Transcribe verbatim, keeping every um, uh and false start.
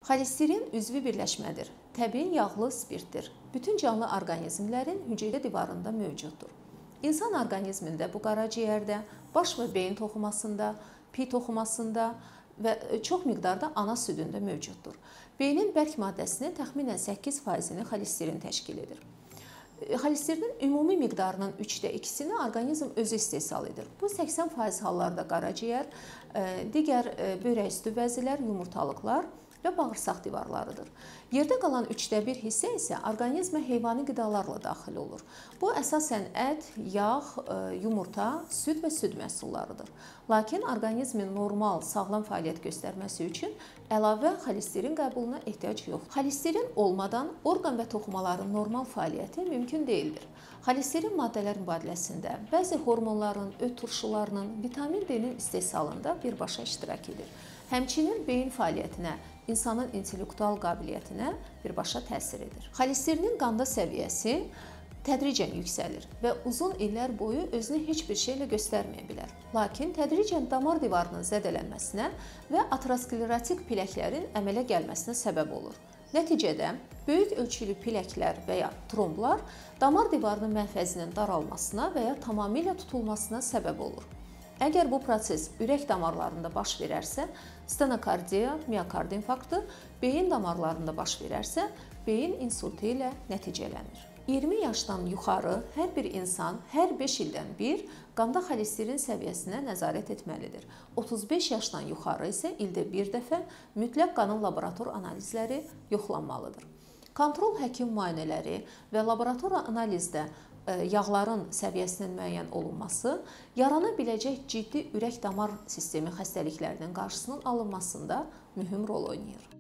Xolesterin üzvü birləşmədir. Təbii yağlı spirtdir. Bütün canlı orqanizmlərin hüceyrə divarında mövcuddur. İnsan orqanizmində bu qaraciyərdə, baş və beyin toxumasında, pi toxumasında və çox miqdarda ana südündə mövcuddur. Beynin bərk maddəsinin təxminən səkkiz faizini xolesterin təşkil edir. Xolesterinin ümumi miqdarının üçdə ikisini orqanizm özü istehsal edir. Bu səksən faiz hallarda qaraciyər, digər böyrək üstü vəzilər, yumurtalıqlar və bağırsaq divarlarıdır. Yerdə qalan üçdə bir hissə isə orqanizmə heyvani qidalarla daxil olur. Bu əsasən ət, yağ, yumurta, süd və süd məhsullarıdır. Lakin orqanizmin normal, sağlam fəaliyyət göstərməsi üçün əlavə xolesterin qəbuluna ehtiyac yoxdur. Xolesterin olmadan orqan və toxumaların normal fəaliyyəti mümkün deyildir. Xolesterin maddələr mübadiləsində bəzi hormonların, öt turşularının, vitamin D-nin istehsalında birbaşa iştirak edir. Həmçinin beyin fəaliyyətinə, insanın intellektual qabiliyyətinə birbaşa təsir edir. Xolesterinin qanda səviyyəsi tədricən yüksəlir və uzun illər boyu özünü heç bir şeylə göstərməyə bilər. Lakin tədricən damar divarının zədələnməsinə və aterosklerotik piləklərin əmələ gəlməsinə səbəb olur. Nəticədə böyük ölçülü piləklər və ya tromblar damar divarının mənfəzinin daralmasına və ya tamamilə tutulmasına səbəb olur. Əgər bu proses ürək damarlarında baş verərsə, stenokardiya, miokard infarktı, beyin damarlarında baş verərsə, beyin insultu ilə nəticələnir. iyirmi yaşdan yuxarı hər bir insan hər beş ildən bir qanda xolesterin səviyyəsinə nəzarət etməlidir. otuz beş yaşdan yuxarı isə ildə bir dəfə mütləq qanın laborator analizləri yoxlanmalıdır. Kontrol həkim müayinələri və laborator analizdə yağların səviyyəsinin müəyyən olunması, yarana biləcək ciddi ürək-damar sistemi xəstəliklərinin qarşısının alınmasında mühüm rol oynayır.